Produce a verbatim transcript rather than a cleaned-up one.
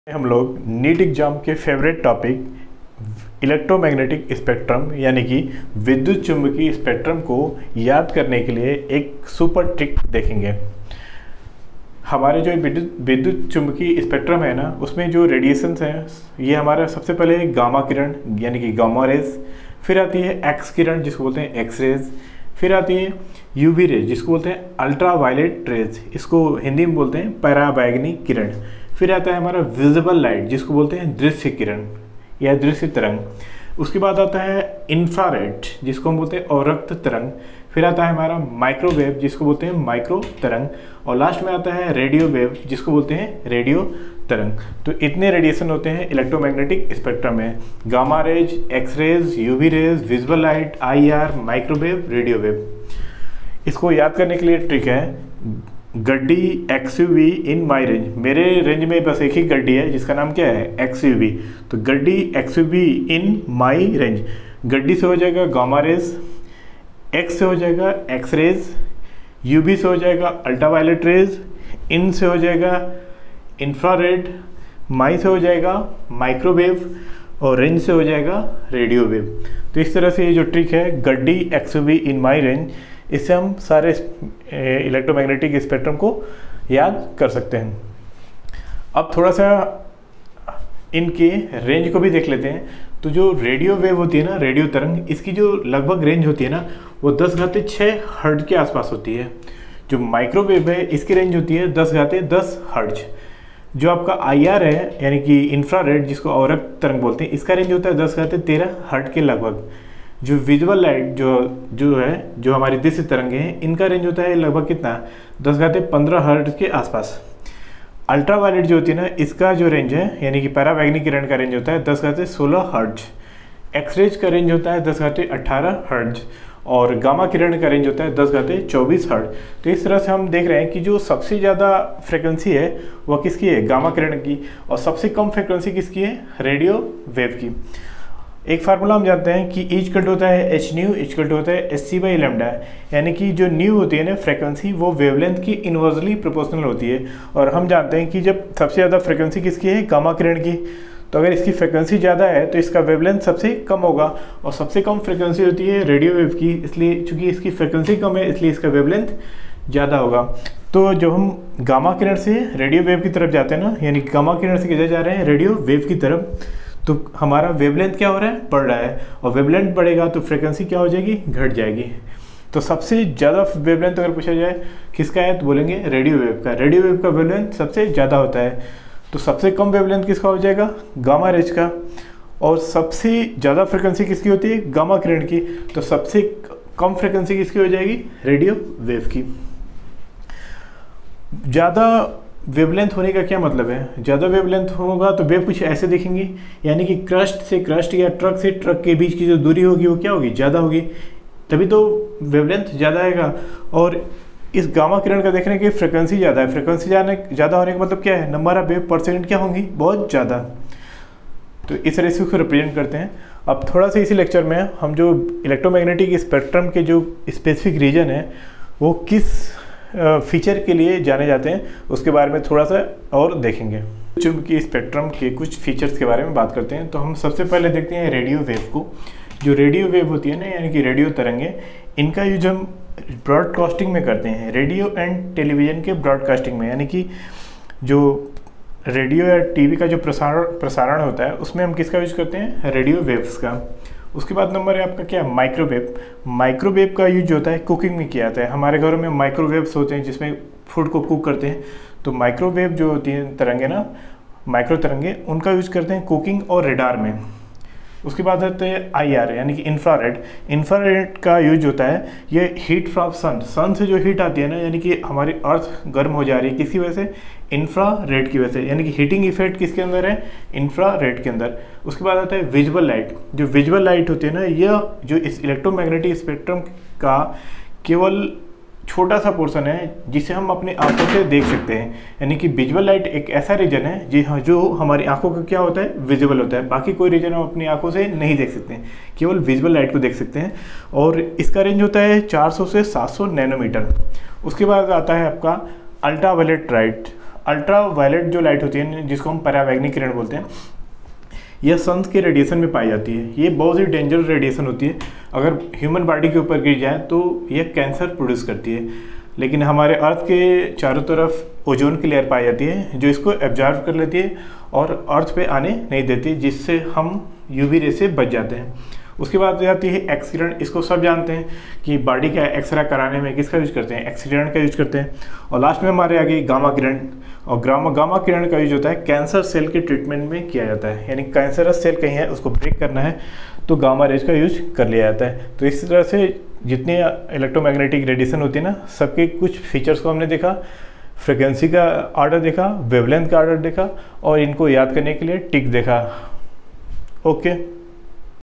हम लोग NEET exam के फेवरेट टॉपिक इलेक्ट्रोमैग्नेटिक स्पेक्ट्रम यानी कि विद्युत चुम्बकीय स्पेक्ट्रम को याद करने के लिए एक सुपर ट्रिक देखेंगे। हमारे जो विद्युत विद्युत चुम्बकीय स्पेक्ट्रम है ना, उसमें जो रेडिएशंस हैं ये हमारा सबसे पहले गामा किरण यानी कि गामा रेज, फिर आती है एक्स किरण जिसको बोलते हैं एक्स रेज, फिर आती है यूवी रेज जिसको बोलते हैं अल्ट्रा वायलेट रेज, इसको हिंदी में बोलते हैं पराबैंगनी किरण, फिर आता है हमारा विजिबल लाइट जिसको बोलते हैं दृश्य किरण या दृश्य तरंग, उसके बाद आता है इंफ्रारेड जिसको हम बोलते हैं अवरक्त तरंग, फिर आता है हमारा माइक्रोवेव जिसको बोलते हैं माइक्रो तरंग, और लास्ट में आता है रेडियो वेव जिसको बोलते हैं रेडियो तरंग। तो इतने रेडिएशन होते हैं इलेक्ट्रोमैग्नेटिक स्पेक्ट्रम में, gamma rays, X rays, UV rays, visible light, I R, microwave, radio wave. इसको याद करने के लिए ट्रिक है गड्डी X U V in my range. मेरे रेंज में बस एक ही गड्डी है जिसका नाम क्या है एक्स यू वी, तो गड्डी X U V in my range. गड्डी से हो जाएगा गामा रेज, एक्स से हो जाएगा एक्स रेज, यूवी से हो जाएगा अल्ट्रावायलेट रेज, इन से हो जाएगा इंफ्रारेड, माई से हो जाएगा माइक्रोवेव और रेंज से हो जाएगा रेडियो वेव। तो इस तरह से ये जो ट्रिक है गड्डी X U V in my range, इससे हम सारे इलेक्ट्रोमैग्नेटिक स्पेक्ट्रम को याद कर सकते हैं। अब थोड़ा सा इनके रेंज को भी देख लेते हैं। तो जो रेडियो वेव होती है ना, रेडियो तरंग, इसकी जो लगभग रेंज होती है ना वो दस घाते छः हर्ट्ज के आसपास होती है। जो माइक्रोवेव है इसकी रेंज होती है दस घाते दस हर्ट्ज। जो आपका आई आर है यानी कि इंफ्रारेड जिसको अवरक्त तरंग बोलते हैं, इसका रेंज होता है दस घाते तेरह हर्ट्ज के लगभग। जो विजुअल लाइट जो जो है जो हमारी दृश्य तरंगे हैं, इनका रेंज होता है लगभग कितना दस घाते पंद्रह हर्ट्ज के आसपास। अल्ट्रावायलेट जो होती है ना, इसका जो रेंज है यानी कि पराबैंगनी किरण का रेंज होता है दस घाते सोलह हर्ट्ज। एक्सरेज का रेंज होता है दस घाते अट्ठारह हर्ट्ज और गामा किरण का रेंज होता है दस घाते चौबीस हर्ट्ज। तो इस तरह से हम देख रहे हैं कि जो सबसे ज़्यादा फ्रिक्वेंसी है वह किसकी है, गामा किरण की, और सबसे कम फ्रिक्वेंसी किसकी है, रेडियो वेव की। एक फार्मूला हम जानते हैं कि ईच कट होता है एच न्यू, ईच कट होता है एस सी बाई लेमडा, यानी कि जो न्यू होती है ना फ्रिक्वेंसी वो वेवलेंथ की इनवर्सली प्रोपोर्शनल होती है। और हम जानते हैं कि जब सबसे ज़्यादा फ्रिक्वेंसी किसकी है, गामा किरण की, तो अगर इसकी फ्रिक्वेंसी ज़्यादा है तो इसका वेवलेंथ सबसे कम होगा, और सबसे कम फ्रिक्वेंसी होती है रेडियो वेव की, इसलिए चूँकि इसकी फ्रिक्वेंसी कम है इसलिए इसका वेवलेंथ ज़्यादा होगा। तो जब हम गामा किरण से रेडियो वेव की तरफ जाते हैं ना, यानी गामा किरण से किधर जा रहे हैं, रेडियो वेव की तरफ, तो हमारा वेवलेंथ क्या हो रहा है, बढ़ रहा है, और वेवलेंथ बढ़ेगा तो फ्रिक्वेंसी क्या हो जाएगी, घट जाएगी। तो सबसे ज़्यादा वेवलेंथ अगर पूछा जाए किसका है तो बोलेंगे रेडियो वेव का। रेडियो वेव का वेवलेंथ सबसे ज़्यादा होता है। तो सबसे कम वेवलेंथ किसका हो जाएगा, गामा रेज का, और सबसे ज़्यादा फ्रिक्वेंसी किसकी होती है, गामा किरण की, तो सबसे कम फ्रिक्वेंसी किसकी हो जाएगी, रेडियो वेव की। ज़्यादा वेवलेंथ होने का क्या मतलब है, ज़्यादा वेवलेंथ होगा तो वेव कुछ ऐसे दिखेंगी, यानी कि क्रस्ट से क्रस्ट या ट्रक से ट्रक के बीच की जो दूरी होगी वो क्या होगी, ज़्यादा होगी, तभी तो वेवलेंथ ज़्यादा आएगा। और इस गामा किरण का देखने की फ्रिक्वेंसी ज़्यादा है, फ्रिक्वेंसी ज़्यादा ज़्यादा होने का मतलब क्या है, number of wave per second क्या होंगी, बहुत ज़्यादा। तो इस तरह से उसको रिप्रेजेंट करते हैं। अब थोड़ा सा इसी लेक्चर में हम जो इलेक्ट्रोमैग्नेटिक स्पेक्ट्रम के जो स्पेसिफिक रीजन है वो किस फीचर के लिए जाने जाते हैं उसके बारे में थोड़ा सा और देखेंगे। चुंबकीय स्पेक्ट्रम के कुछ फीचर्स के बारे में बात करते हैं। तो हम सबसे पहले देखते हैं रेडियो वेव को। जो रेडियो वेव होती है ना, यानी कि रेडियो तरंगे, इनका यूज हम ब्रॉडकास्टिंग में करते हैं, रेडियो एंड टेलीविज़न के ब्रॉडकास्टिंग में, यानी कि जो रेडियो या टीवी का जो प्रसारण प्रसारण होता है उसमें हम किसका यूज करते हैं, रेडियो वेव्स का। उसके बाद नंबर है आपका क्या, माइक्रोवेव। माइक्रोवेव का यूज होता है कुकिंग में किया जाता है। हमारे घरों में माइक्रोवेव्स होते हैं जिसमें फूड को कुक करते हैं। तो माइक्रोवेव जो होती हैं तरंगे ना, माइक्रो तरंगे, उनका यूज करते हैं कुकिंग और रेडार में। उसके बाद आते हैं आई आर यानी कि इंफ्रारेड। इंफ्रारेड का यूज होता है, ये हीट फ्रॉम सन, सन से जो हीट आती है ना, यानी कि हमारी अर्थ गर्म हो जा रही है, किसकी वजह से, इंफ्रारेड की वजह से, यानी कि हीटिंग इफेक्ट किसके अंदर है, इंफ्रारेड के अंदर। उसके बाद आता है विजुअल लाइट। जो विजुअल लाइट होती है ना, यह जो इस इलेक्ट्रोमैग्नेटिक स्पेक्ट्रम का केवल छोटा सा पोर्शन है जिसे हम अपनी आंखों से देख सकते हैं, यानी कि विजुअल लाइट एक ऐसा रीजन है जी हाँ जो हमारी आंखों का क्या होता है, विजिबल होता है। बाकी कोई रीजन हम अपनी आंखों से नहीं देख सकते हैं, केवल विजुअल लाइट को देख सकते हैं, और इसका रेंज होता है चार सौ से सात सौ नैनोमीटर। उसके बाद आता है आपका अल्ट्रावायलेट लाइट। अल्ट्रा वायलेट जो लाइट होती है जिसको हम परावैंगनिक किरण बोलते हैं, यह सन के रेडिएशन में पाई जाती है। ये बहुत ही डेंजरस रेडिएशन होती है, अगर ह्यूमन बॉडी के ऊपर गिर जाए तो यह कैंसर प्रोड्यूस करती है। लेकिन हमारे अर्थ के चारों तरफ ओजोन की लेयर पाई जाती है जो इसको एब्जॉर्व कर लेती है और अर्थ पे आने नहीं देती, जिससे हम यूवी रे से बच जाते हैं। उसके बाद आती है एक्स किरण। इसको सब जानते हैं कि बॉडी का एक्सरे कराने में किसका यूज करते हैं, एक्स किरण का यूज करते हैं। और लास्ट में हमारे आगे गामा किरण, और गामा गामा किरण का यूज होता है कैंसर सेल के ट्रीटमेंट में किया जाता है, यानी कैंसरस सेल कहीं है उसको ब्रेक करना है तो गामा रेज का यूज कर लिया जाता है। तो इस तरह से जितने इलेक्ट्रोमैग्नेटिक रेडिएशन होती है ना, सबके कुछ फीचर्स को हमने देखा, फ्रिक्वेंसी का आर्डर देखा, वेवलेंथ का आर्डर देखा और इनको याद करने के लिए टिक देखा। ओके।